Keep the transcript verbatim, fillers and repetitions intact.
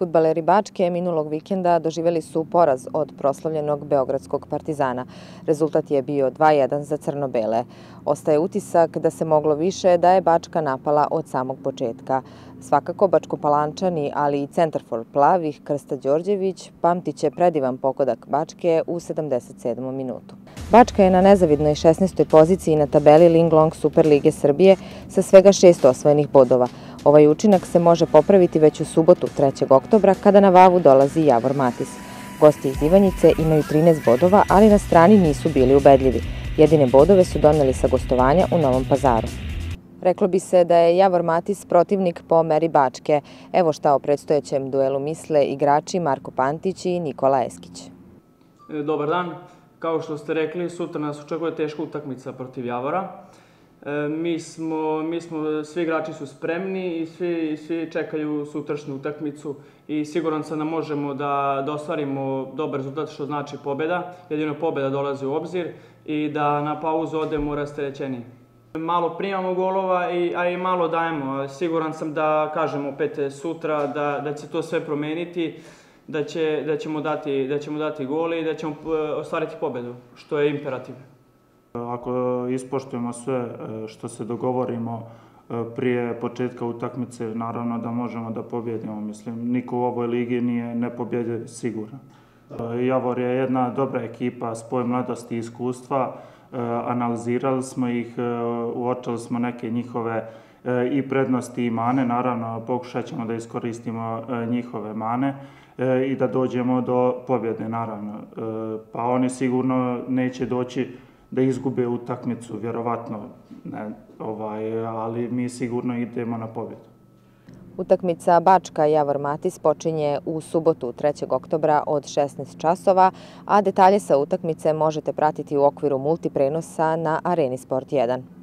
Fudbaleri Bačke minulog vikenda doživjeli su poraz od proslavljenog beogradskog Partizana. Rezultat je bio dva jedan za crno-bele. Ostaje utisak da se moglo više, da je Bačka napala od samog početka. Svakako Bačkopalančani, ali i centarfor plavih Krsta Đorđević pamtiće predivan pogodak Bačke u sedamdeset sedmom minutu. Bačka je na nezavidnoj šesnaestoj poziciji na tabeli Ling Long Super lige Srbije sa svega šest osvojenih bodova. Ovaj učinak se može popraviti već u subotu, trećeg oktobra, kada na Vavu dolazi Javor Matis. Gosti iz Ivanjice imaju trinaest bodova, ali na strani nisu bili ubedljivi. Jedine bodove su doneli sa gostovanja u Novom Pazaru. Reklo bi se da je Javor Matis protivnik po meri Bačke. Evo šta o predstojećem duelu misle igrači Marko Pantić i Nikola Eskić. Dobar dan. Kao što ste rekli, sutra nas očekuje teška utakmica protiv Javora. Mi smo, mi smo, svi igrači su spremni i svi, svi čekaju sutrašnju utakmicu i siguran sam da možemo da, da ostvarimo dobar rezultat, što znači pobjeda. Jedino pobjeda dolazi u obzir i da na pauzu odemo rasterećeniji. Malo primamo golova, i, a i malo dajemo. Siguran sam da, kažem opet sutra, da, da će to sve promeniti, da, će, da, ćemo dati, da ćemo dati gol i da ćemo ostvariti pobjedu, što je imperativ. Ako ispoštujemo sve što se dogovorimo prije početka utakmice, naravno da možemo da pobjedimo. Mislim, niko u ovoj ligi nije nepobjediv sigurno. Javor je jedna dobra ekipa, spoj mladosti i iskustva. Analizirali smo ih, uočili smo neke njihove i prednosti i mane. Naravno, pokušat ćemo da iskoristimo njihove mane i da dođemo do pobjede, naravno. Pa oni sigurno neće doći da izgube utakmicu, vjerovatno, ne, ovaj, ali mi sigurno idemo na pobjedu. Utakmica Bačka Javor Matis počinje u subotu, trećeg oktobra od šesnaest časova, a detalje sa utakmice možete pratiti u okviru multiprenosa na Areni Sport jedan.